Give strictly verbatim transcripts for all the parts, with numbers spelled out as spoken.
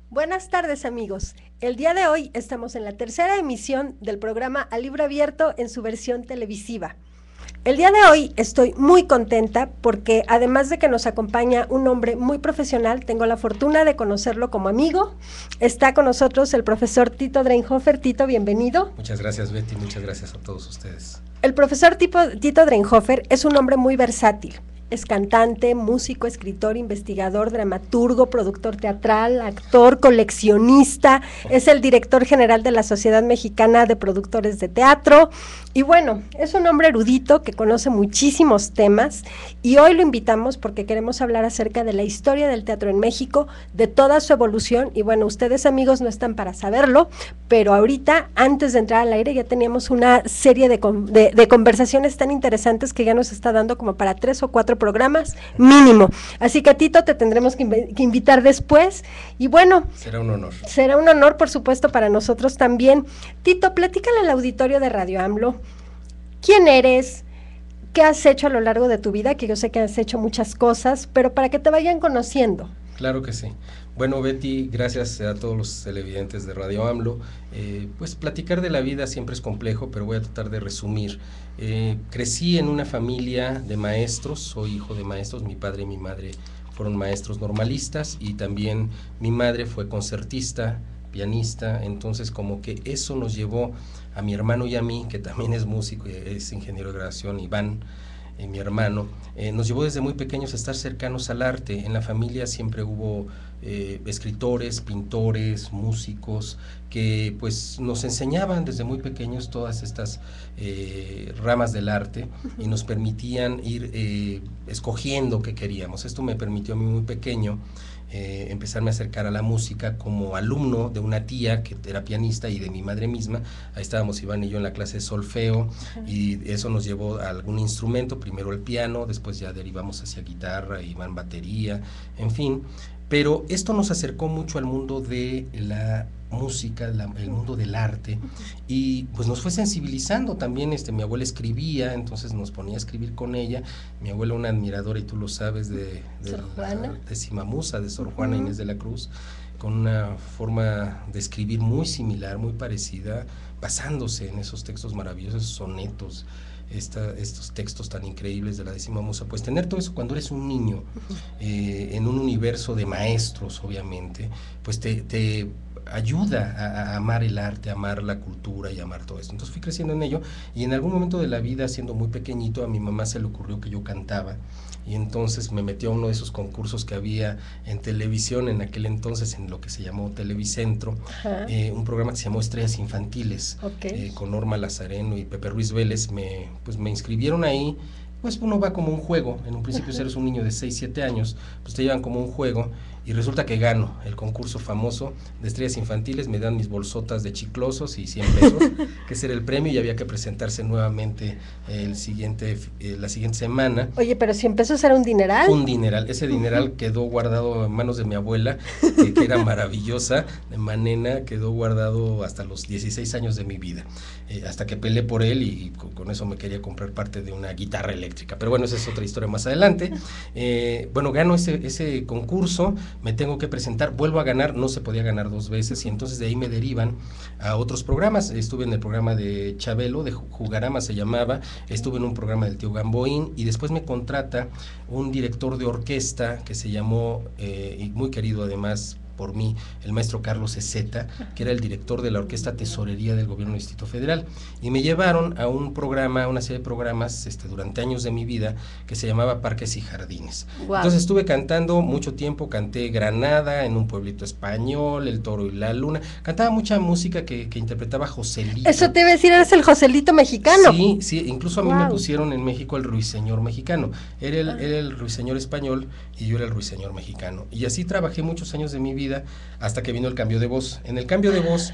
Buenas tardes, amigos. El día de hoy estamos en la tercera emisión del programa A Libro Abierto en su versión televisiva. El día de hoy estoy muy contenta porque además de que nos acompaña un hombre muy profesional, tengo la fortuna de conocerlo como amigo. Está con nosotros el profesor Tito Dreinhofer. Tito, bienvenido. Muchas gracias, Betty, muchas gracias a todos ustedes. El profesor tipo, Tito Dreinhofer es un hombre muy versátil. Es cantante, músico, escritor, investigador, dramaturgo, productor teatral, actor, coleccionista, es el director general de la Sociedad Mexicana de Productores de Teatro y bueno, es un hombre erudito que conoce muchísimos temas y hoy lo invitamos porque queremos hablar acerca de la historia del teatro en México, de toda su evolución y bueno, ustedes amigos no están para saberlo, pero ahorita antes de entrar al aire ya teníamos una serie de, de, de conversaciones tan interesantes que ya nos está dando como para tres o cuatro programas mínimo, así que Tito te tendremos que, inv que invitar después y bueno, será un honor será un honor por supuesto para nosotros también. Tito, platícale al auditorio de Radio AMLO, ¿quién eres? ¿Qué has hecho a lo largo de tu vida? Que yo sé que has hecho muchas cosas, pero para que te vayan conociendo. Claro que sí. Bueno, Betty, gracias a todos los televidentes de Radio AMLO. Eh, pues platicar de la vida siempre es complejo, pero voy a tratar de resumir. Eh, crecí en una familia de maestros, soy hijo de maestros, mi padre y mi madre fueron maestros normalistas y también mi madre fue concertista, pianista, entonces como que eso nos llevó a mi hermano y a mí, que también es músico y es ingeniero de grabación, Iván, eh, mi hermano, eh, nos llevó desde muy pequeños a estar cercanos al arte. En la familia siempre hubo eh, escritores, pintores, músicos, que pues nos enseñaban desde muy pequeños todas estas eh, ramas del arte y nos permitían ir eh, escogiendo qué queríamos. Esto me permitió a mí muy pequeño Eh, empezarme a acercar a la música como alumno de una tía que era pianista y de mi madre misma. Ahí estábamos Iván y yo en la clase de solfeo. Uh-huh. Y eso nos llevó a algún instrumento, primero el piano, después ya derivamos hacia guitarra, Iván batería, en fin. Pero esto nos acercó mucho al mundo de la música, la, el mundo del arte, y pues nos fue sensibilizando también. Este, mi abuela escribía, entonces nos ponía a escribir con ella. Mi abuela, una admiradora, y tú lo sabes, de, de Sor Juana, la décima musa de Sor Juana uh-huh. Inés de la Cruz, con una forma de escribir muy similar, muy parecida, basándose en esos textos maravillosos, sonetos, Esta, estos textos tan increíbles de la décima musa. Pues tener todo eso cuando eres un niño, eh, en un universo de maestros, obviamente, pues te, te ayuda a, a amar el arte, a amar la cultura y amar todo esto. Entonces fui creciendo en ello, y en algún momento de la vida, siendo muy pequeñito, a mi mamá se le ocurrió que yo cantaba, y entonces me metió a uno de esos concursos que había en televisión en aquel entonces, en lo que se llamó Televicentro, eh, un programa que se llamó Estrellas Infantiles, okay. eh, con Norma Lazareno y Pepe Ruiz Vélez. Me, pues me inscribieron ahí. Pues uno va como un juego, en un principio si eres un niño de seis, siete años, pues te llevan como un juego, y resulta que gano el concurso famoso de Estrellas Infantiles, me dan mis bolsotas de chiclosos y cien pesos, que ese era el premio, y había que presentarse nuevamente el siguiente, eh, la siguiente semana. Oye, pero cien pesos era un dineral. Un dineral, ese dineral quedó guardado en manos de mi abuela, que, que era maravillosa, de Manena, quedó guardado hasta los dieciséis años de mi vida, eh, hasta que peleé por él, y, y con, con eso me quería comprar parte de una guitarra eléctrica, pero bueno, esa es otra historia más adelante. Eh, bueno, gano ese, ese concurso, me tengo que presentar, vuelvo a ganar, no se podía ganar dos veces, y entonces de ahí me derivan a otros programas. Estuve en el programa de Chabelo, de Jugarama se llamaba, estuve en un programa del tío Gamboín, y después me contrata un director de orquesta que se llamó, eh, y muy querido además por mí, el maestro Carlos Ezeta, que era el director de la Orquesta Tesorería del Gobierno del Distrito Federal, y me llevaron a un programa, una serie de programas este, durante años de mi vida, que se llamaba Parques y Jardines. Wow. Entonces estuve cantando mucho tiempo, canté Granada, En un pueblito español, El toro y la luna, cantaba mucha música que, que interpretaba Joselito. Eso te iba a decir, eres el Joselito mexicano. Sí, sí, incluso a mí wow. me pusieron en México el ruiseñor mexicano, era el, ah. era el ruiseñor español y yo era el ruiseñor mexicano, y así trabajé muchos años de mi vida, hasta que vino el cambio de voz. En el cambio de voz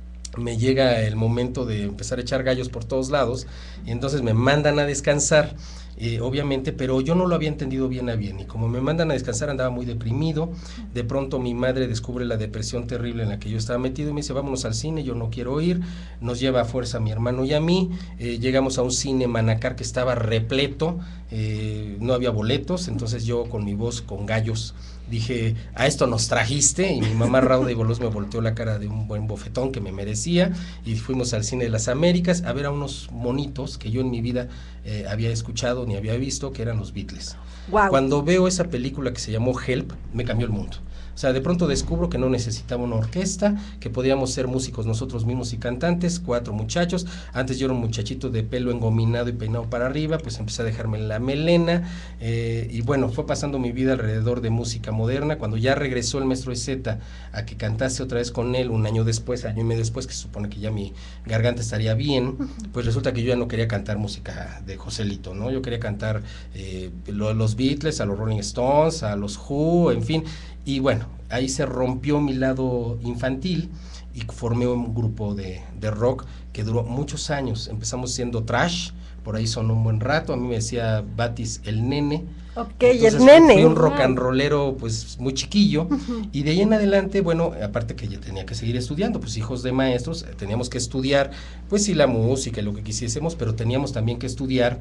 me llega el momento de empezar a echar gallos por todos lados, y entonces me mandan a descansar, eh, obviamente, pero yo no lo había entendido bien a bien, y como me mandan a descansar andaba muy deprimido. De pronto mi madre descubre la depresión terrible en la que yo estaba metido y me dice, vámonos al cine, yo no quiero ir, nos lleva a fuerza a mi hermano y a mí, eh, llegamos a un cine Manacar que estaba repleto, eh, no había boletos, entonces yo con mi voz, con gallos, dije, a esto nos trajiste, y mi mamá Rauda y Bolos me volteó la cara de un buen bofetón que me merecía, y fuimos al Cine de las Américas a ver a unos monitos que yo en mi vida eh, había escuchado ni había visto, que eran los Beatles. Wow. Cuando veo esa película que se llamó Help, me cambió el mundo. O sea, de pronto descubro que no necesitaba una orquesta, que podíamos ser músicos nosotros mismos y cantantes, cuatro muchachos. Antes yo era un muchachito de pelo engominado y peinado para arriba, pues empecé a dejarme la melena, eh, y bueno, fue pasando mi vida alrededor de música moderna. Cuando ya regresó el maestro Ezeta a que cantase otra vez con él, un año después, año y medio después, que se supone que ya mi garganta estaría bien, pues resulta que yo ya no quería cantar música de Joselito, ¿no? Yo quería cantar eh, lo, los Beatles, a los Rolling Stones, a los Who, en fin. Y bueno, ahí se rompió mi lado infantil y formé un grupo de, de rock que duró muchos años. Empezamos siendo trash, por ahí sonó un buen rato, a mí me decía Batis el nene. Ok, entonces, el nene. fui un rock and rollero pues muy chiquillo, uh-huh. Y de ahí en adelante, bueno, aparte que ya tenía que seguir estudiando, pues hijos de maestros, teníamos que estudiar, pues sí, la música y lo que quisiésemos, pero teníamos también que estudiar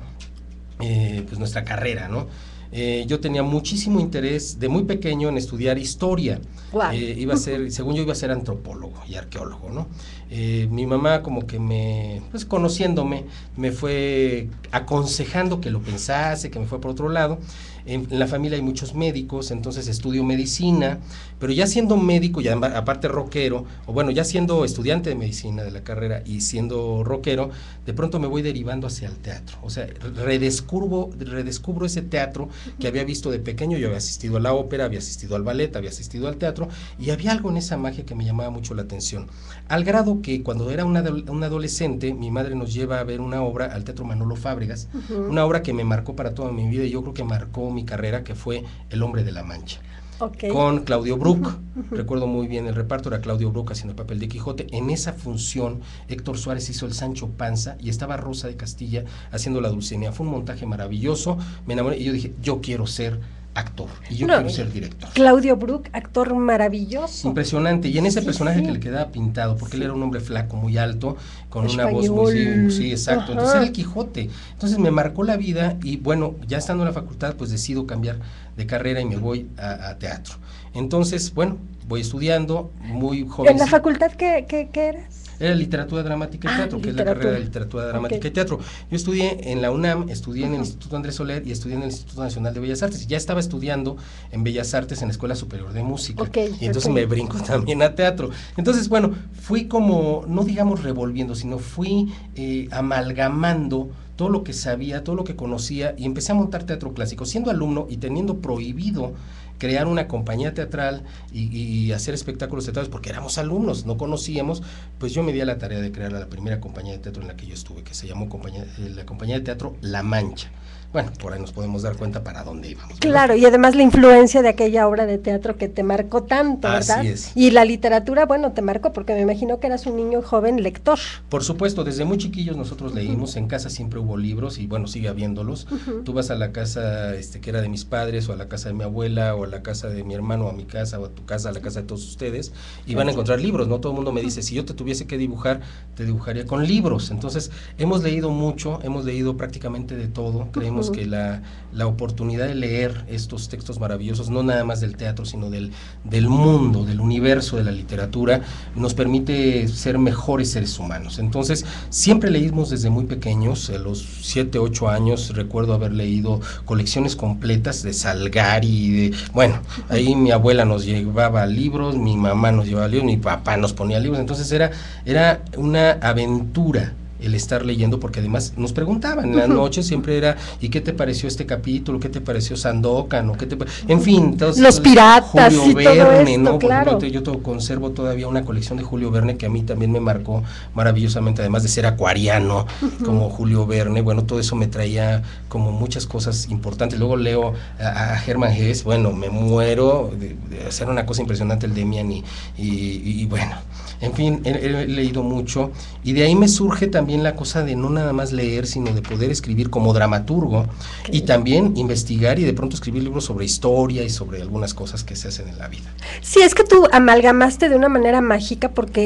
eh, pues nuestra carrera, ¿no? Eh, yo tenía muchísimo interés de muy pequeño en estudiar historia. Wow. Eh, iba a ser, según yo iba a ser antropólogo y arqueólogo, ¿no? Eh, mi mamá como que me, pues conociéndome, me fue aconsejando que lo pensase, que me fue por otro lado. En, en la familia hay muchos médicos, entonces estudio medicina, pero ya siendo médico, ya aparte rockero, o bueno, ya siendo estudiante de medicina de la carrera y siendo rockero, de pronto me voy derivando hacia el teatro. O sea, redescubro, redescubro ese teatro que había visto de pequeño. Yo había asistido a la ópera, había asistido al ballet, había asistido al teatro, y había algo en esa magia que me llamaba mucho la atención, al grado que cuando era una, una adolescente, mi madre nos lleva a ver una obra al Teatro Manolo Fábregas, uh-huh. Una obra que me marcó para toda mi vida, y yo creo que marcó mi carrera, que fue El Hombre de la Mancha. Okay. Con Claudio Brook, uh-huh, uh-huh. Recuerdo muy bien el reparto, era Claudio Brook haciendo el papel de Quijote. En esa función, Héctor Suárez hizo el Sancho Panza y estaba Rosa de Castilla haciendo la Dulcinea. Fue un montaje maravilloso, me enamoré y yo dije, yo quiero ser actor y yo no, quiero ser director. Claudio Brook, actor maravilloso. Impresionante, y en ese sí, personaje sí. que le quedaba pintado, porque sí. Él era un hombre flaco, muy alto, con Español. Una voz muy, sí, exacto, Ajá. Entonces era el Quijote, entonces me marcó la vida, y bueno, ya estando en la facultad, pues decido cambiar de carrera y me voy a, a teatro. Entonces, bueno, voy estudiando, muy joven. ¿En la facultad qué, qué, qué eras? Era literatura dramática y teatro, ah, que es la carrera de literatura dramática okay. y teatro. Yo estudié en la UNAM, estudié en el Instituto Andrés Soler y estudié en el Instituto Nacional de Bellas Artes. Ya estaba estudiando en Bellas Artes en la Escuela Superior de Música. Okay, y entonces okay. me brinco también a teatro. Entonces, bueno, fui como, no digamos revolviendo, sino fui eh, amalgamando todo lo que sabía, todo lo que conocía, y empecé a montar teatro clásico. Siendo alumno y teniendo prohibido crear una compañía teatral y, y hacer espectáculos teatrales, porque éramos alumnos, no conocíamos, pues yo me di a la tarea de crear la primera compañía de teatro en la que yo estuve, que se llamó compañía, la compañía de teatro La Mancha. Bueno, por ahí nos podemos dar cuenta para dónde íbamos, ¿verdad? Claro, y además la influencia de aquella obra de teatro que te marcó tanto, ¿verdad? Así es. Y la literatura, bueno, te marcó porque me imagino que eras un niño joven lector. Por supuesto, desde muy chiquillos nosotros leímos, uh-huh. En casa siempre hubo libros y bueno, sigue habiéndolos. Uh-huh. Tú vas a la casa este, que era de mis padres, o a la casa de mi abuela, o a la casa de mi hermano, o a mi casa, o a tu casa, a la casa de todos ustedes, y van a encontrar libros, ¿no? Todo el mundo me dice, si yo te tuviese que dibujar, te dibujaría con libros. Entonces, hemos leído mucho, hemos leído prácticamente de todo, creemos uh-huh. que la... la oportunidad de leer estos textos maravillosos, no nada más del teatro, sino del, del mundo, del universo de la literatura, nos permite ser mejores seres humanos. Entonces, siempre leímos desde muy pequeños, a los siete, ocho años, recuerdo haber leído colecciones completas de Salgari, de, bueno, ahí mi abuela nos llevaba libros, mi mamá nos llevaba libros, mi papá nos ponía libros, entonces era, era una aventura el estar leyendo, porque además nos preguntaban en la noche, siempre era, ¿y qué te pareció este capítulo? ¿Qué te pareció Sandokan? ¿O qué te en fin, todos, los piratas Julio y Verne, todo esto, ¿no? claro. Por ejemplo, yo todo, conservo todavía una colección de Julio Verne que a mí también me marcó maravillosamente, además de ser acuariano, uh-huh. como Julio Verne, bueno, todo eso me traía como muchas cosas importantes. Luego leo a, a Hermann Hesse, bueno, me muero de, de hacer una cosa impresionante el Demian y, y, y, y bueno, en fin, he, he leído mucho, y de ahí me surge también la cosa de no nada más leer, sino de poder escribir como dramaturgo, okay. y también investigar y de pronto escribir libros sobre historia y sobre algunas cosas que se hacen en la vida. Sí, es que tú amalgamaste de una manera mágica, porque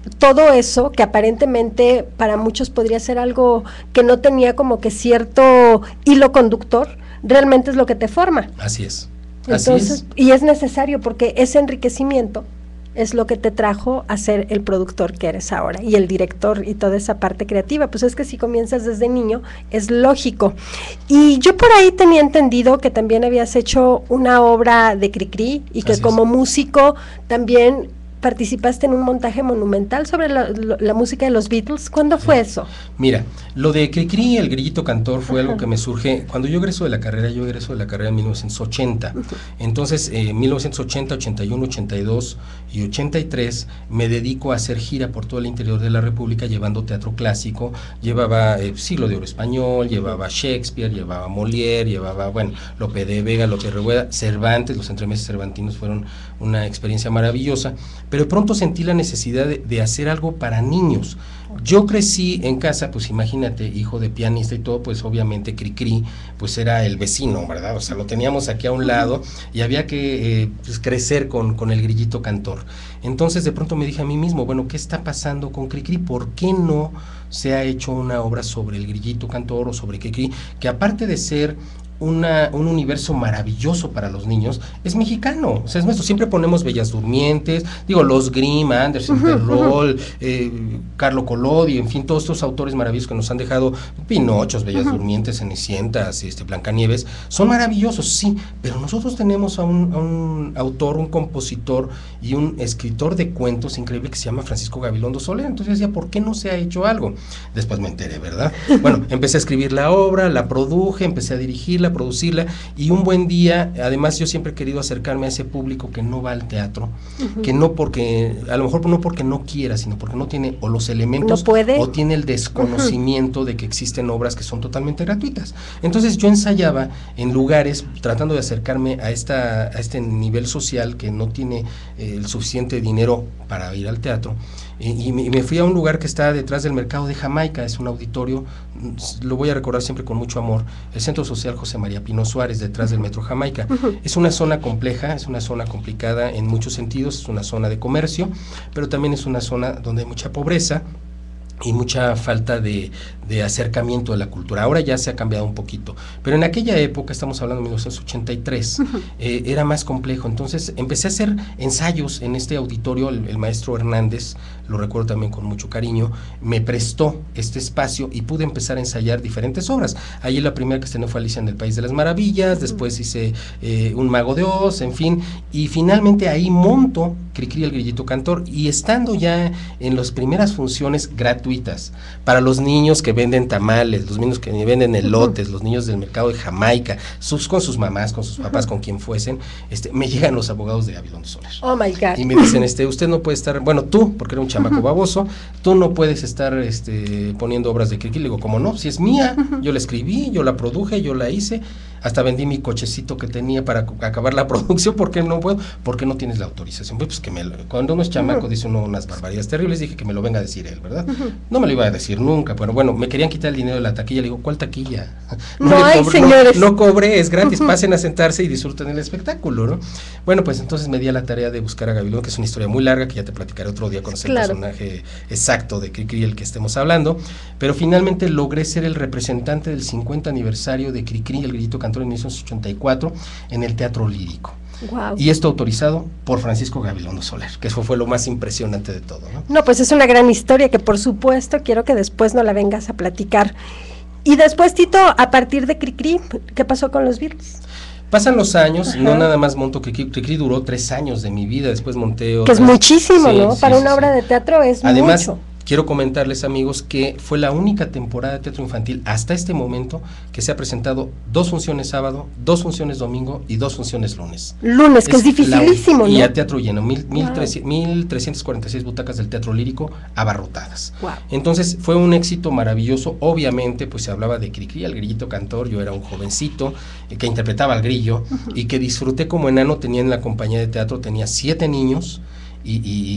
todo eso que aparentemente para muchos podría ser algo que no tenía como que cierto hilo conductor, realmente es lo que te forma. Así es. Así Entonces, es. y es necesario porque ese enriquecimiento es lo que te trajo a ser el productor que eres ahora y el director y toda esa parte creativa. Pues es que si comienzas desde niño es lógico. Y yo por ahí tenía entendido que también habías hecho una obra de Cricri y que Así como es. músico también participaste en un montaje monumental sobre la, la, la música de los Beatles. ¿Cuándo fue eso? Mira, lo de Cricri, el grillito cantor, fue Ajá. algo que me surge cuando yo egreso de la carrera. Yo egreso de la carrera en mil novecientos ochenta. Uh-huh. Entonces, eh, mil novecientos ochenta, ochenta y uno, ochenta y dos y ochenta y tres me dedico a hacer gira por todo el interior de la República llevando teatro clásico. Llevaba eh, Siglo de Oro Español, llevaba Shakespeare, llevaba Molière, llevaba, bueno, Lope de Vega, Lope de Revueda, Cervantes. Los entremeses cervantinos fueron una experiencia maravillosa, pero pronto sentí la necesidad de, de hacer algo para niños. Yo crecí en casa, pues imagínate, hijo de pianista y todo, pues obviamente Cricri, pues era el vecino, ¿verdad? O sea, lo teníamos aquí a un lado y había que eh, pues, crecer con, con el grillito cantor. Entonces de pronto me dije a mí mismo, bueno, ¿qué está pasando con Cricri? ¿Por qué no se ha hecho una obra sobre el grillito cantor o sobre Cricri? Que aparte de ser Una, un universo maravilloso para los niños, es mexicano, o sea, es nuestro. Siempre ponemos Bellas Durmientes, digo, los Grimm, Andersen, Perrol, eh, Carlo Collodi, en fin, todos estos autores maravillosos que nos han dejado, Pinochos, Bellas uh-huh. Durmientes, Cenicientas, este, Blancanieves, son maravillosos, sí, pero nosotros tenemos a un, a un autor, un compositor y un escritor de cuentos increíble que se llama Francisco Gabilondo Soler. Entonces decía, ¿por qué no se ha hecho algo? Después me enteré, ¿verdad? Bueno, empecé a escribir la obra, la produje, empecé a dirigirla, producirla, y un buen día, además yo siempre he querido acercarme a ese público que no va al teatro, uh-huh. que no porque, a lo mejor no porque no quiera, sino porque no tiene o los elementos, no puede, o tiene el desconocimiento uh-huh. de que existen obras que son totalmente gratuitas. Entonces yo ensayaba en lugares, tratando de acercarme a esta, a este nivel social que no tiene eh, el suficiente dinero para ir al teatro, y me fui a un lugar que está detrás del mercado de Jamaica. Es un auditorio, lo voy a recordar siempre con mucho amor, el Centro Social José María Pino Suárez, detrás del Metro Jamaica. Uh-huh. Es una zona compleja, es una zona complicada en muchos sentidos, es una zona de comercio, pero también es una zona donde hay mucha pobreza y mucha falta de, de acercamiento de la cultura. Ahora ya se ha cambiado un poquito, pero en aquella época, estamos hablando de mil novecientos ochenta y tres, uh-huh. eh, era más complejo. Entonces empecé a hacer ensayos en este auditorio. El, el maestro Hernández, lo recuerdo también con mucho cariño, me prestó este espacio y pude empezar a ensayar diferentes obras. Allí la primera que estrenó fue Alicia en el País de las Maravillas, uh-huh. después hice eh, Un Mago de Oz, en fin, y finalmente ahí monto Cricri el Grillito Cantor, y estando ya en las primeras funciones gratuitas para los niños que venden tamales, los niños que venden elotes, uh-huh. los niños del mercado de Jamaica, sus, con sus mamás, con sus papás, uh-huh. con quien fuesen, este, me llegan los abogados de Gabilondo Soler. Oh my God. Y me dicen, este, usted no puede estar, bueno, tú, porque era un chamaco uh-huh. baboso, tú no puedes estar este, poniendo obras de Cricri. Le digo, ¿cómo no? Si es mía, uh-huh. yo la escribí, yo la produje, yo la hice, hasta vendí mi cochecito que tenía para acabar la producción. ¿Por qué no puedo? Porque no tienes la autorización. Pues que me lo, cuando uno es chamaco uh-huh. dice uno unas barbaridades terribles. Dije que me lo venga a decir él, ¿verdad? Uh-huh. No me lo iba a decir nunca, pero bueno, me querían quitar el dinero de la taquilla. Le digo, ¿cuál taquilla? No, no hay, cobre, señores. No, no cobré, es gratis, uh-huh. pasen a sentarse y disfruten el espectáculo, ¿no? Bueno, pues entonces me di a la tarea de buscar a Gabilondo, que es una historia muy larga, que ya te platicaré otro día con ese claro. personaje exacto de Cricri, el que estemos hablando, pero finalmente logré ser el representante del cincuenta aniversario de Cricri, el Grillito Cantor, en mil novecientos ochenta y cuatro, en el Teatro Lírico. Wow. Y esto autorizado por Francisco Gabilondo Soler, que eso fue lo más impresionante de todo, ¿no? No, pues es una gran historia que por supuesto quiero que después nos la vengas a platicar. Y después, Tito, a partir de Cricri, ¿qué pasó con los Beatles? Pasan los años, Ajá. no nada más monto Cricri. Cricri duró tres años de mi vida, después monté Que otras. es muchísimo, sí, ¿no? sí, Para sí, una sí. obra de teatro es Además, mucho. Quiero comentarles, amigos, que fue la única temporada de teatro infantil hasta este momento que se ha presentado dos funciones sábado, dos funciones domingo y dos funciones lunes. Lunes, que es, es dificilísimo, la, ¿no? Y a teatro lleno, mil, wow. mil trescientas cuarenta y seis butacas del Teatro Lírico abarrotadas. Wow. Entonces fue un éxito maravilloso. Obviamente, pues se hablaba de Cricri, el grillito cantor. Yo era un jovencito eh, que interpretaba al grillo uh-huh. y que disfruté como enano. Tenía en la compañía de teatro, tenía siete niños y, y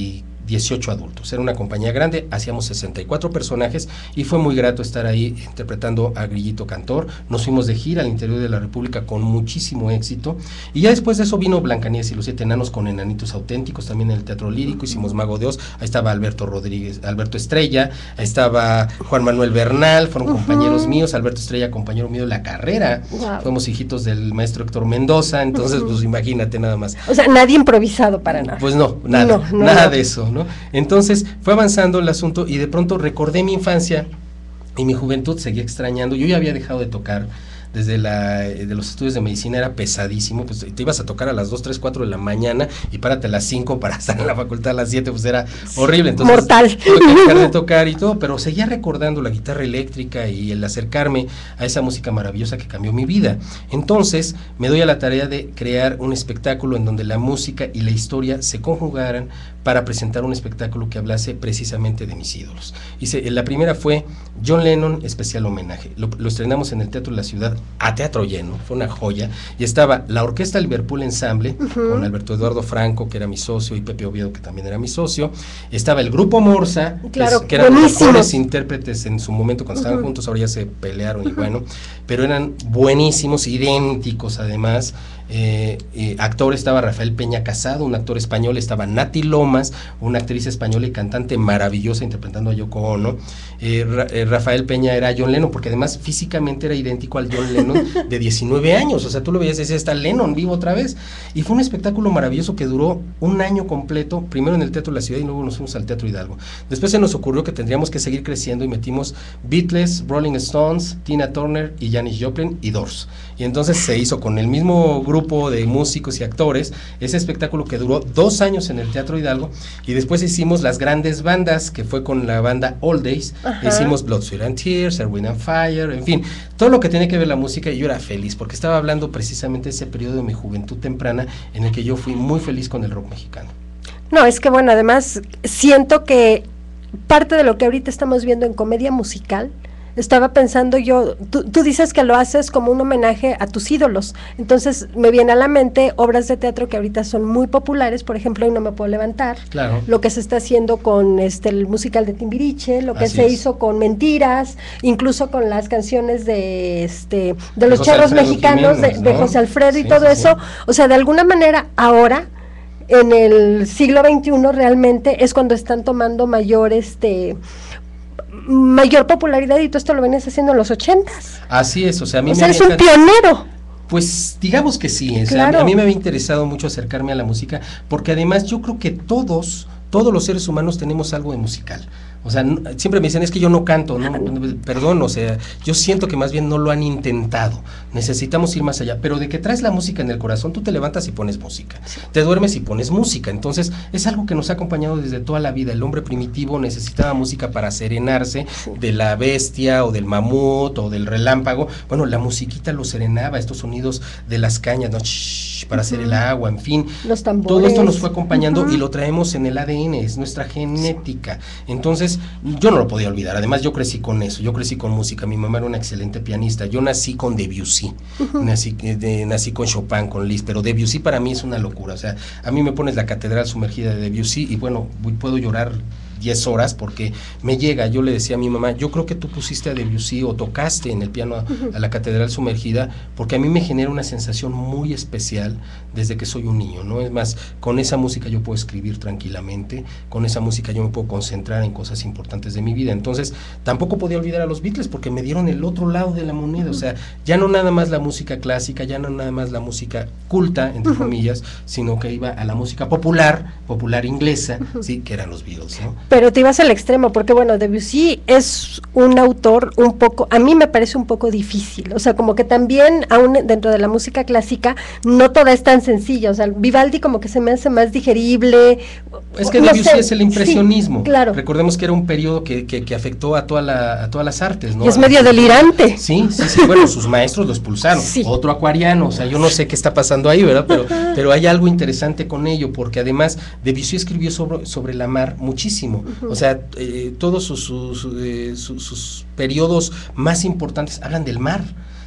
dieciocho adultos. Era una compañía grande, hacíamos sesenta y cuatro personajes y fue muy grato estar ahí interpretando a Grillito Cantor. Nos fuimos de gira al interior de la República con muchísimo éxito y ya después de eso vino Blancanieves y los siete enanos con enanitos auténticos, también en el Teatro Lírico, hicimos Mago de Oz, ahí estaba Alberto Rodríguez, Alberto Estrella, ahí estaba Juan Manuel Bernal, fueron uh-huh. compañeros míos, Alberto Estrella, compañero mío de la carrera, wow. fuimos hijitos del maestro Héctor Mendoza, entonces uh-huh. pues imagínate nada más. O sea, nadie improvisado para nada. Pues no, nada, no, no, nada no. de eso, ¿no? Entonces fue avanzando el asunto y de pronto recordé mi infancia y mi juventud, seguía extrañando, yo ya había dejado de tocar. Desde la, de los estudios de medicina era pesadísimo, pues te ibas a tocar a las dos, tres, cuatro de la mañana y párate a las cinco para estar en la facultad a las siete, pues era horrible. Entonces, mortal. Tuve que dejar de tocar y todo, pero seguía recordando la guitarra eléctrica y el acercarme a esa música maravillosa que cambió mi vida. Entonces me doy a la tarea de crear un espectáculo en donde la música y la historia se conjugaran para presentar un espectáculo que hablase precisamente de mis ídolos. Hice, la primera fue John Lennon, especial homenaje. Lo, lo estrenamos en el Teatro de la Ciudad, a teatro lleno, fue una joya, y estaba la Orquesta Liverpool Ensemble, uh-huh. con Alberto Eduardo Franco, que era mi socio, y Pepe Oviedo, que también era mi socio, estaba el Grupo Morsa, claro, que, que eran los mejores intérpretes en su momento cuando uh-huh. estaban juntos, ahora ya se pelearon, uh-huh. y bueno, pero eran buenísimos, idénticos además. Eh, eh, actor estaba Rafael Peña Casado, un actor español, estaba Nati Lomas, una actriz española y cantante maravillosa interpretando a Yoko Ono. eh, Ra, eh, Rafael Peña era John Lennon, porque además físicamente era idéntico al John Lennon de diecinueve años, o sea, tú lo veías y decías, está Lennon vivo otra vez, y fue un espectáculo maravilloso que duró un año completo, primero en el Teatro de la Ciudad y luego nos fuimos al Teatro Hidalgo. Después se nos ocurrió que tendríamos que seguir creciendo y metimos Beatles, Rolling Stones, Tina Turner y Janis Joplin y Doors, y entonces se hizo con el mismo grupo de músicos y actores, ese espectáculo que duró dos años en el Teatro Hidalgo, y después hicimos las grandes bandas, que fue con la banda All Days, ajá. hicimos Blood, Sweat and Tears, Earth, Wind and Fire, en fin, todo lo que tiene que ver la música, y yo era feliz, porque estaba hablando precisamente de ese periodo de mi juventud temprana, en el que yo fui muy feliz con el rock mexicano. No, es que bueno, además, siento que parte de lo que ahorita estamos viendo en comedia musical, estaba pensando yo, tú, tú dices que lo haces como un homenaje a tus ídolos, entonces me viene a la mente obras de teatro que ahorita son muy populares, por ejemplo, Hoy no me puedo levantar, claro. lo que se está haciendo con este el musical de Timbiriche, lo que Así se es. hizo con Mentiras, incluso con las canciones de este de los charros mexicanos, Jiménez, de, ¿no? de José Alfredo sí, y todo sí, eso, sí. o sea, de alguna manera ahora en el siglo veintiuno realmente es cuando están tomando mayor este mayor popularidad, y tú esto lo venías haciendo en los ochentas. Así es, o sea, a mí o me sea, eres un pionero. Pues digamos que sí, o sea, claro. a mí me había interesado mucho acercarme a la música, porque además yo creo que todos, todos los seres humanos tenemos algo de musical. O sea, no, siempre me dicen, es que yo no canto, no, no, perdón, o sea, yo siento que más bien no lo han intentado, necesitamos ir más allá, pero de que traes la música en el corazón, tú te levantas y pones música, sí. te duermes y pones música, entonces es algo que nos ha acompañado desde toda la vida. El hombre primitivo necesitaba música para serenarse sí. de la bestia o del mamut o del relámpago, bueno, la musiquita lo serenaba, estos sonidos de las cañas, ¿no? Shhh, para uh-huh. hacer el agua, en fin, los tambores. Todo esto nos fue acompañando uh-huh. y lo traemos en el A D N, es nuestra genética, entonces yo no lo podía olvidar, además yo crecí con eso, yo crecí con música, mi mamá era una excelente pianista, yo nací con Debussy, uh-huh. nací, de, nací con Chopin, con Liszt, pero Debussy para mí es una locura, o sea, a mí me pones la catedral sumergida de Debussy y bueno, puedo llorar diez horas porque me llega. Yo le decía a mi mamá, yo creo que tú pusiste a Debussy o tocaste en el piano a, uh-huh. a la catedral sumergida, porque a mí me genera una sensación muy especial desde que soy un niño, ¿no? Es más, con esa música yo puedo escribir tranquilamente, con esa música yo me puedo concentrar en cosas importantes de mi vida. Entonces tampoco podía olvidar a los Beatles porque me dieron el otro lado de la moneda, uh-huh. o sea, ya no nada más la música clásica, ya no nada más la música culta, entre uh-huh. comillas, sino que iba a la música popular, popular inglesa, uh-huh. sí, que eran los Beatles, ¿no? Pero te ibas al extremo, porque bueno, Debussy es un autor un poco, a mí me parece un poco difícil, o sea, como que también aún dentro de la música clásica no toda es tan sencilla, o sea, Vivaldi como que se me hace más digerible. Es que no Debussy sé, es el impresionismo, sí, claro. Recordemos que era un periodo que, que, que afectó a, toda la, a todas las artes, ¿no? Y es medio delirante. Sí, sí, sí, bueno, sus maestros lo expulsaron, sí. Otro acuariano, o sea, yo no sé qué está pasando ahí, ¿verdad? Pero, pero hay algo interesante con ello, porque además Debussy escribió sobre, sobre la mar muchísimo. Uh-huh. O sea, eh, todos sus, sus, eh, sus, sus periodos más importantes hablan del mar,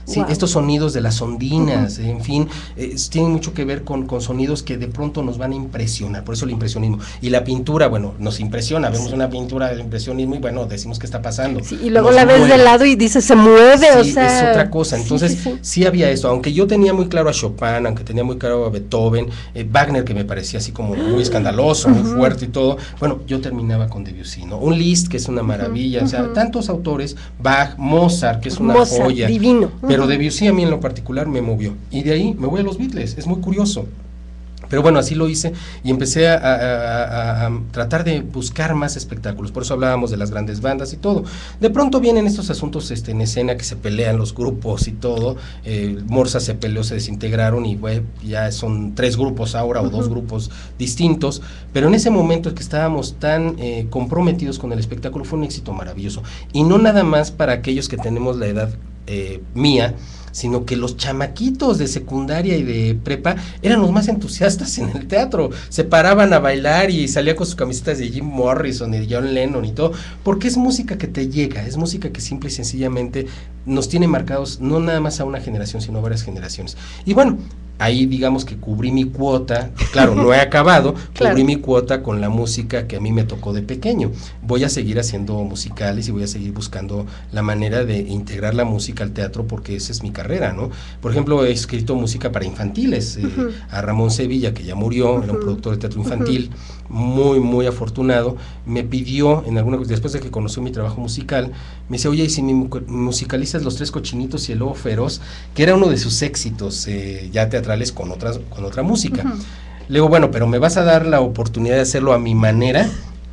Sí, wow. Estos sonidos de las ondinas, uh-huh. en fin, eh, tienen mucho que ver con, con sonidos que de pronto nos van a impresionar, por eso el impresionismo. Y la pintura, bueno, nos impresiona, vemos sí. una pintura del impresionismo y bueno, decimos qué está pasando. Sí, y luego nos la ves mueve. de lado y dices, se mueve, sí, o sea. es otra cosa, entonces sí, sí, sí. sí había eso, aunque yo tenía muy claro a Chopin, aunque tenía muy claro a Beethoven, eh, Wagner, que me parecía así como muy escandaloso, uh-huh. muy fuerte y todo, bueno, yo terminaba con Debussy, ¿no? Un Liszt, que es una maravilla, uh-huh. o sea, tantos autores, Bach, Mozart, que es una Mozart, joya. divino. Pero Debussy a mí en lo particular me movió. Y de ahí me voy a los Beatles, es muy curioso. Pero bueno, así lo hice y empecé a, a, a, a tratar de buscar más espectáculos, por eso hablábamos de las grandes bandas y todo. De pronto vienen estos asuntos este, en escena que se pelean los grupos y todo, eh, Morsa se peleó, se desintegraron y bueno, ya son tres grupos ahora o uh-huh. dos grupos distintos, pero en ese momento que estábamos tan eh, comprometidos con el espectáculo fue un éxito maravilloso. Y no nada más para aquellos que tenemos la edad eh, mía, sino que los chamaquitos de secundaria y de prepa eran los más entusiastas en el teatro, se paraban a bailar y salían con sus camisetas de Jim Morrison y de John Lennon y todo, porque es música que te llega, es música que simple y sencillamente nos tiene marcados no nada más a una generación, sino a varias generaciones. Y bueno, ahí digamos que cubrí mi cuota, claro, no he acabado, claro. cubrí mi cuota con la música que a mí me tocó de pequeño. Voy a seguir haciendo musicales y voy a seguir buscando la manera de integrar la música al teatro porque esa es mi carrera, ¿no? Por ejemplo, he escrito música para infantiles, eh, uh-huh. a Ramón Sevilla, que ya murió, uh-huh. era un productor de teatro infantil, uh-huh. muy, muy afortunado, me pidió, en alguna después de que conoció mi trabajo musical, me dice, oye, ¿y si me musicalizas Los Tres Cochinitos y El Lobo Feroz? Que era uno de sus éxitos, eh, ya teatrales con otras, con otra música. Uh-huh. Le digo, bueno, pero me vas a dar la oportunidad de hacerlo a mi manera,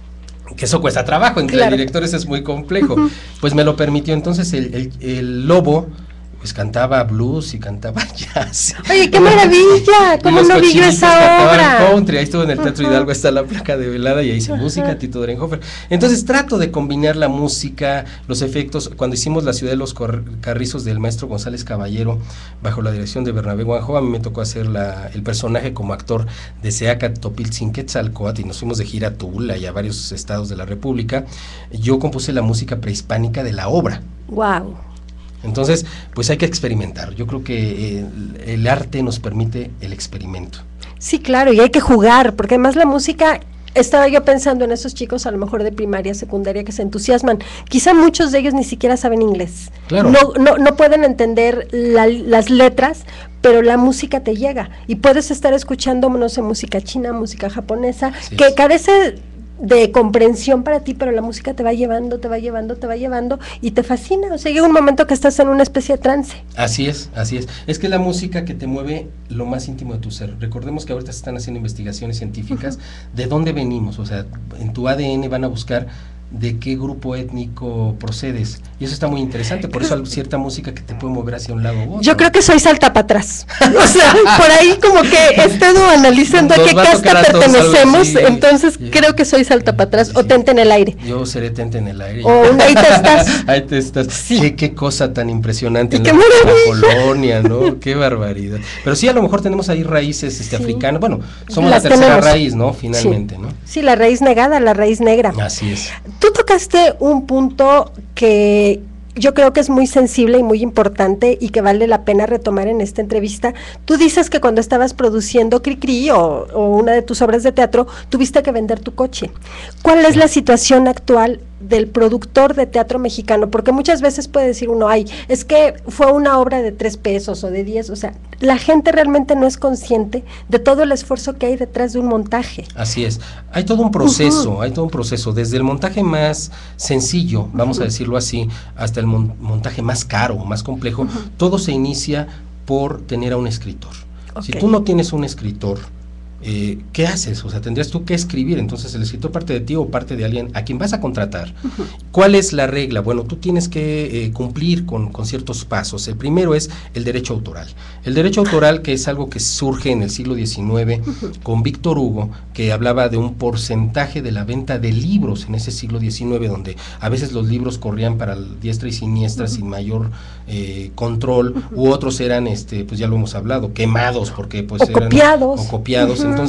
que eso cuesta trabajo, entre claro. directores es muy complejo. Uh-huh. Pues me lo permitió, entonces el, el, el Lobo pues cantaba blues y cantaba jazz. Oye, qué maravilla, ¿cómo no vi yo esa obra? Country, ahí estuvo en el Teatro uh-huh. Hidalgo, está la placa de velada y ahí hice uh-huh. música, Tito Drenhofer. Entonces trato de combinar la música, los efectos. Cuando hicimos La Ciudad de los Carrizos del maestro González Caballero, bajo la dirección de Bernabé Guanjo, a mí me tocó hacer la, el personaje como actor de Seacat Topiltzinquetzalcóatl y nos fuimos de gira a Tula y a varios estados de la República. Yo compuse la música prehispánica de la obra. Wow. Entonces, pues hay que experimentar. Yo creo que el, el arte nos permite el experimento. Sí, claro, y hay que jugar, porque además la música, estaba yo pensando en esos chicos a lo mejor de primaria, secundaria, que se entusiasman. Quizá muchos de ellos ni siquiera saben inglés. Claro. No, no, no pueden entender la, las letras, pero la música te llega. Y puedes estar escuchando, no sé, música china, música japonesa, Así que es. carece de comprensión para ti, pero la música te va llevando, te va llevando, te va llevando y te fascina, o sea, llega un momento que estás en una especie de trance. Así es, así es, es que la música que te mueve lo más íntimo de tu ser. Recordemos que ahorita se están haciendo investigaciones científicas uh-huh. de dónde venimos, o sea, en tu A D N van a buscar de qué grupo étnico procedes, y eso está muy interesante, por eso hay cierta música que te puede mover hacia un lado u otro. Yo creo que soy salta para atrás, o sea, por ahí como que he estado analizando a qué casta pertenecemos, sí, entonces sí, creo que soy salta para atrás, sí, o tente en el aire. Yo seré tente en el aire. O un ahí te estás. Ahí te estás, sí. qué, qué cosa tan impresionante en la, la colonia, ¿no? Qué barbaridad. Pero sí, a lo mejor tenemos ahí raíces este, sí. africanas, bueno, somos Las la tercera tenemos. raíz, ¿no? Finalmente, sí. ¿no? Sí, la raíz negada, la raíz negra. Así es. Tú tocaste un punto que yo creo que es muy sensible y muy importante y que vale la pena retomar en esta entrevista. Tú dices que cuando estabas produciendo Cricri o, o una de tus obras de teatro, tuviste que vender tu coche. ¿Cuál es la situación actual del productor de teatro mexicano? Porque muchas veces puede decir uno, ay, es que fue una obra de tres pesos o de diez, o sea, la gente realmente no es consciente de todo el esfuerzo que hay detrás de un montaje. Así es, hay todo un proceso, uh-huh. hay todo un proceso, desde el montaje más sencillo, vamos uh-huh. a decirlo así, hasta el mon- montaje más caro, más complejo, uh-huh. todo se inicia por tener a un escritor. Okay. Si tú no tienes un escritor, Eh, ¿qué haces? O sea, tendrías tú que escribir, entonces el escritor parte de ti o parte de alguien a quien vas a contratar. Uh-huh. ¿Cuál es la regla? Bueno, tú tienes que eh, cumplir con, con ciertos pasos. El primero es el derecho autoral. El derecho autoral, que es algo que surge en el siglo diecinueve uh-huh. con Víctor Hugo, que hablaba de un porcentaje de la venta de libros en ese siglo diecinueve, donde a veces los libros corrían para diestra y siniestra uh-huh. sin mayor eh, control, uh-huh. u otros eran, este, pues ya lo hemos hablado, quemados, porque pues o eran copiados. o copiados. Uh-huh. Entonces,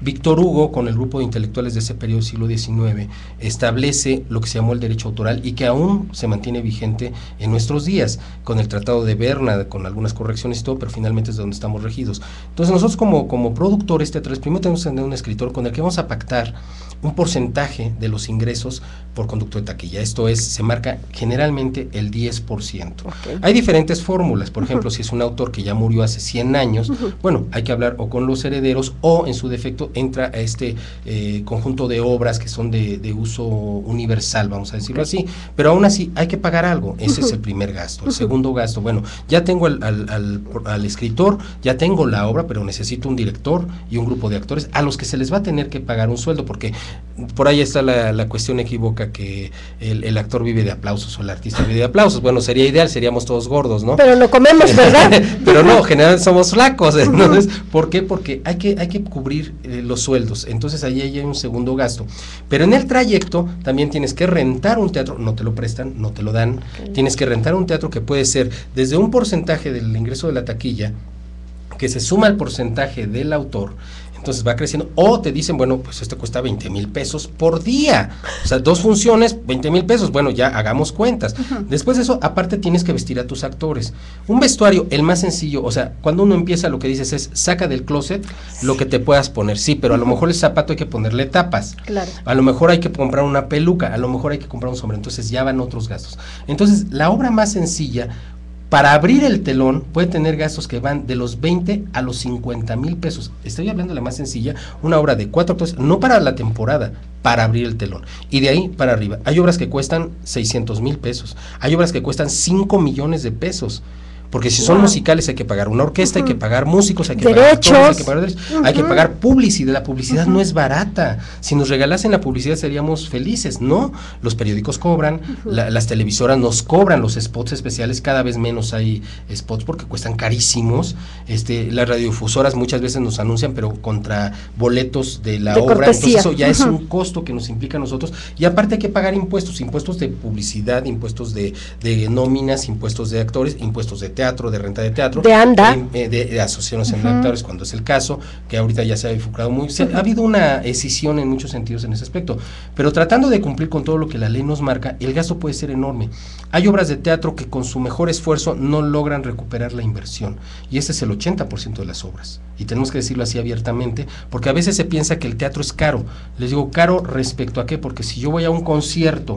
Víctor Hugo, con el grupo de intelectuales de ese periodo del siglo diecinueve, establece lo que se llamó el derecho autoral y que aún se mantiene vigente en nuestros días, con el Tratado de Berna, con algunas correcciones y todo, pero finalmente es de donde estamos regidos. Entonces nosotros como, como productores teatrales, primero tenemos que tener un escritor con el que vamos a pactar un porcentaje de los ingresos por conducto de taquilla. Esto es, se marca generalmente el diez por ciento. Okay. Hay diferentes fórmulas, por uh-huh. ejemplo, si es un autor que ya murió hace cien años, uh-huh. bueno, hay que hablar o con los herederos o en su defecto entra a este eh, conjunto de obras que son de, de uso universal, vamos a decirlo okay. así, pero aún así hay que pagar algo. Ese uh-huh. es el primer gasto. El uh-huh. segundo gasto, bueno, ya tengo al, al, al, al escritor, ya tengo la obra, pero necesito un director y un grupo de actores a los que se les va a tener que pagar un sueldo, porque por ahí está la, la cuestión equívoca que el, el actor vive de aplausos o el artista vive de aplausos. Bueno, sería ideal, seríamos todos gordos, ¿no? Pero no comemos, ¿verdad? Pero no, generalmente somos flacos. Entonces, ¿por qué? Porque hay que, hay que cubrir eh, los sueldos. Entonces ahí hay un segundo gasto. Pero en el trayecto también tienes que rentar un teatro, no te lo prestan, no te lo dan. Okay. Tienes que rentar un teatro que puede ser desde un porcentaje del ingreso de la taquilla, que se suma al porcentaje del autor. Entonces va creciendo, o te dicen, bueno, pues esto cuesta veinte mil pesos por día, o sea, dos funciones, veinte mil pesos, bueno, ya hagamos cuentas. Uh-huh. Después de eso, aparte tienes que vestir a tus actores. Un vestuario, el más sencillo, o sea, cuando uno empieza, lo que dices es, saca del closet lo que te puedas poner, sí, pero a lo mejor el zapato hay que ponerle tapas, claro. a lo mejor hay que comprar una peluca, a lo mejor hay que comprar un sombrero, entonces ya van otros gastos. Entonces, la obra más sencilla, para abrir el telón, puede tener gastos que van de los veinte a los cincuenta mil pesos. Estoy hablando de la más sencilla, una obra de cuatro actores, no para la temporada, para abrir el telón. Y de ahí para arriba. Hay obras que cuestan seiscientos mil pesos, hay obras que cuestan cinco millones de pesos. Porque si son wow. musicales hay que pagar una orquesta, uh-huh. hay que pagar músicos, hay que derechos. pagar actores, hay que pagar derechos, uh-huh. hay que pagar publicidad. La publicidad uh-huh. no es barata. Si nos regalasen la publicidad seríamos felices, ¿no? Los periódicos cobran, uh-huh. la, las televisoras nos cobran los spots especiales, cada vez menos hay spots porque cuestan carísimos. Este, las radiodifusoras muchas veces nos anuncian, pero contra boletos de la de obra. Cortesía. Entonces eso ya uh-huh. es un costo que nos implica a nosotros. Y aparte hay que pagar impuestos, impuestos de publicidad, impuestos de, de nóminas, impuestos de actores, impuestos de teatro. Teatro, de renta de teatro, de ANDA, de, de, de asociaciones uh-huh. de actores, cuando es el caso, que ahorita ya se ha bifurcado muy, se, uh-huh. ha habido una escisión en muchos sentidos en ese aspecto, pero tratando de cumplir con todo lo que la ley nos marca, el gasto puede ser enorme. Hay obras de teatro que con su mejor esfuerzo no logran recuperar la inversión, y ese es el ochenta por ciento de las obras, y tenemos que decirlo así abiertamente, porque a veces se piensa que el teatro es caro. Les digo caro respecto a qué, porque si yo voy a un concierto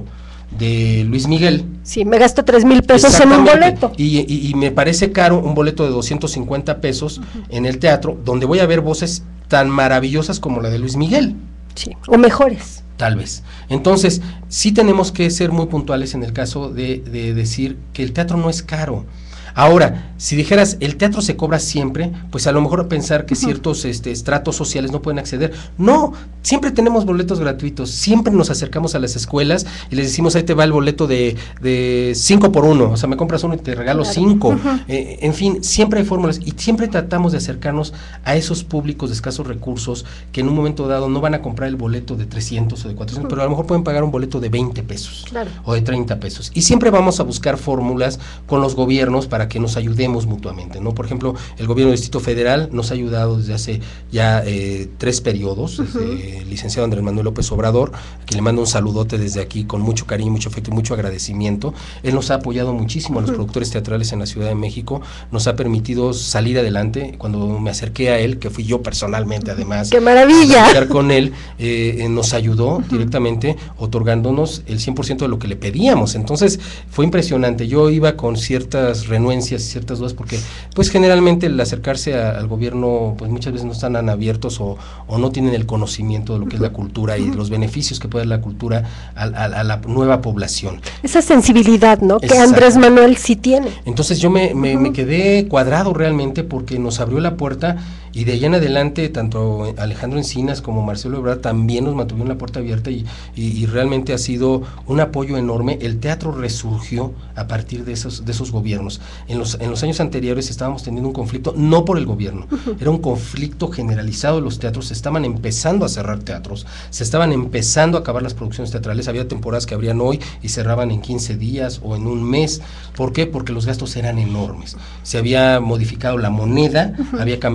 de Luis Miguel, sí, me gasto tres mil pesos en un boleto y, y, y me parece caro un boleto de doscientos cincuenta pesos uh-huh. en el teatro, donde voy a ver voces tan maravillosas como la de Luis Miguel, sí, o mejores tal vez. Entonces sí tenemos que ser muy puntuales en el caso de, de decir que el teatro no es caro. Ahora, si dijeras, el teatro se cobra siempre, pues a lo mejor pensar que uh-huh. ciertos este, estratos sociales no pueden acceder. No, siempre tenemos boletos gratuitos, siempre nos acercamos a las escuelas y les decimos, ahí te va el boleto de, de cinco por uno, o sea, me compras uno y te regalo claro. cinco. Uh-huh. Eh, en fin, siempre hay fórmulas y siempre tratamos de acercarnos a esos públicos de escasos recursos que en un momento dado no van a comprar el boleto de trescientos o de cuatrocientos, uh-huh. pero a lo mejor pueden pagar un boleto de veinte pesos claro. o de treinta pesos. Y siempre vamos a buscar fórmulas con los gobiernos para que nos ayudemos mutuamente, ¿no? Por ejemplo, el gobierno del Distrito Federal nos ha ayudado desde hace ya eh, tres periodos, desde uh-huh. el licenciado Andrés Manuel López Obrador, a quien le mando un saludote desde aquí con mucho cariño, mucho afecto y mucho agradecimiento. Él nos ha apoyado muchísimo a los uh-huh. productores teatrales en la Ciudad de México, nos ha permitido salir adelante. Cuando me acerqué a él, que fui yo personalmente además, ¡qué maravilla! A con él, eh, eh, nos ayudó uh-huh. directamente otorgándonos el cien por ciento de lo que le pedíamos. Entonces fue impresionante. Yo iba con ciertas renuencias, ciertas dudas, porque pues generalmente el acercarse a, al gobierno pues muchas veces no están tan abiertos o, o no tienen el conocimiento de lo que es la cultura y los beneficios que puede dar la cultura a, a, a la nueva población. Esa sensibilidad, ¿no? Exacto. Que Andrés Manuel sí tiene. Entonces yo me, me, uh-huh. me quedé cuadrado realmente porque nos abrió la puerta y de ahí en adelante tanto Alejandro Encinas como Marcelo Ebrard también nos mantuvieron la puerta abierta y, y, y realmente ha sido un apoyo enorme. El teatro resurgió a partir de esos, de esos gobiernos. En los En los años anteriores estábamos teniendo un conflicto, no por el gobierno, uh-huh. era un conflicto generalizado de los teatros, se estaban empezando a cerrar teatros, se estaban empezando a acabar las producciones teatrales, había temporadas que abrían hoy y cerraban en quince días o en un mes. ¿Por qué? Porque los gastos eran enormes, se había modificado la moneda, uh-huh. había cambiado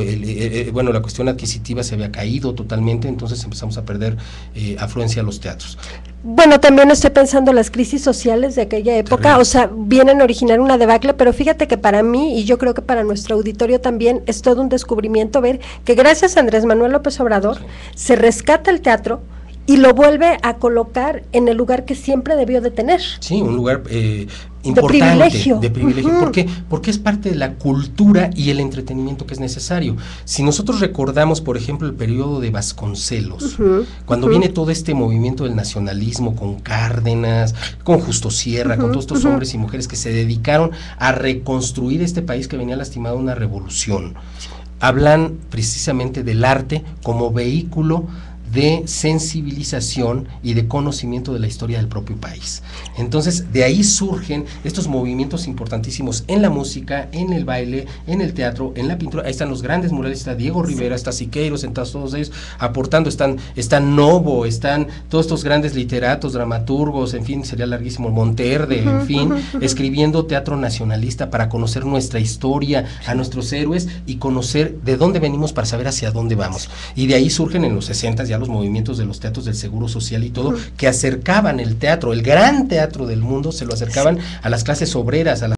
el, eh, bueno, la cuestión adquisitiva se había caído totalmente, entonces empezamos a perder eh, afluencia a los teatros. Bueno, también estoy pensando las crisis sociales de aquella época, Terrible. O sea, vienen a originar una debacle, pero fíjate que para mí, y yo creo que para nuestro auditorio también, es todo un descubrimiento ver que gracias a Andrés Manuel López Obrador Sí. se rescata el teatro y lo vuelve a colocar en el lugar que siempre debió de tener. Sí, un lugar eh, importante, de privilegio. De privilegio. Uh-huh. ¿Por qué? Porque es parte de la cultura y el entretenimiento que es necesario. Si nosotros recordamos, por ejemplo, el periodo de Vasconcelos, uh-huh. cuando uh-huh. viene todo este movimiento del nacionalismo con Cárdenas, con Justo Sierra, uh-huh. con todos estos uh-huh. hombres y mujeres que se dedicaron a reconstruir este país que venía lastimado de una revolución, hablan precisamente del arte como vehículo de sensibilización y de conocimiento de la historia del propio país. Entonces, de ahí surgen estos movimientos importantísimos en la música, en el baile, en el teatro, en la pintura. Ahí están los grandes murales, está Diego Rivera, está Siqueiros, están todos ellos aportando, están, están Novo, están todos estos grandes literatos, dramaturgos, en fin, sería larguísimo, Monterde, uh-huh, en fin, uh-huh, uh-huh. escribiendo teatro nacionalista para conocer nuestra historia, a nuestros héroes y conocer de dónde venimos para saber hacia dónde vamos. Y de ahí surgen en los sesentas ya los movimientos de los teatros del Seguro Social y todo, uh-huh. que acercaban el teatro, el gran teatro del mundo, se lo acercaban sí. a las clases obreras, a las